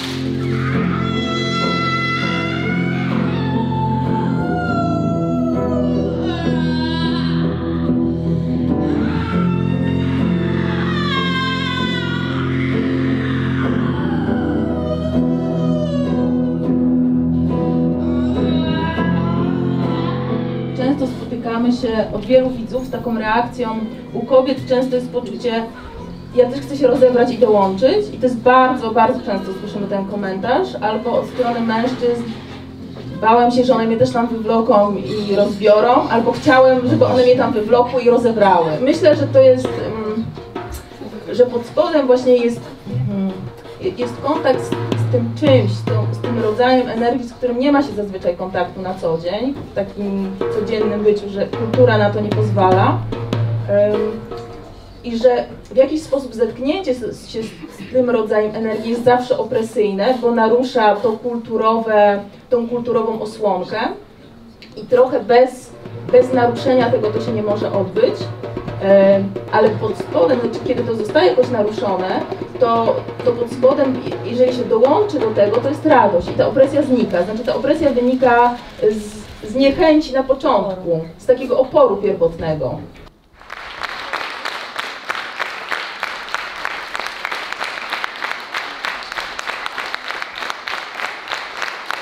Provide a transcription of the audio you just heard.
Często spotykamy się od wielu widzów z taką reakcją. U kobiet często jest poczucie, ja też chcę się rozebrać i dołączyć. I to jest bardzo, bardzo często słyszymy ten komentarz. Albo od strony mężczyzn, bałem się, że one mnie też tam wywloką i rozbiorą. Albo chciałem, żeby one mnie tam wywlokły i rozebrały. Myślę, że to jest, że pod spodem właśnie jest kontakt z tym czymś, z tym rodzajem energii, z którym nie ma się zazwyczaj kontaktu na co dzień, w takim codziennym byciu, że kultura na to nie pozwala. I że w jakiś sposób zetknięcie się z tym rodzajem energii jest zawsze opresyjne, bo narusza tą kulturową osłonkę i trochę bez naruszenia tego to się nie może odbyć. Ale pod spodem, znaczy kiedy to zostaje jakoś naruszone, to pod spodem, jeżeli się dołączy do tego, to jest radość i ta opresja znika. Znaczy ta opresja wynika z niechęci na początku, z takiego oporu pierwotnego.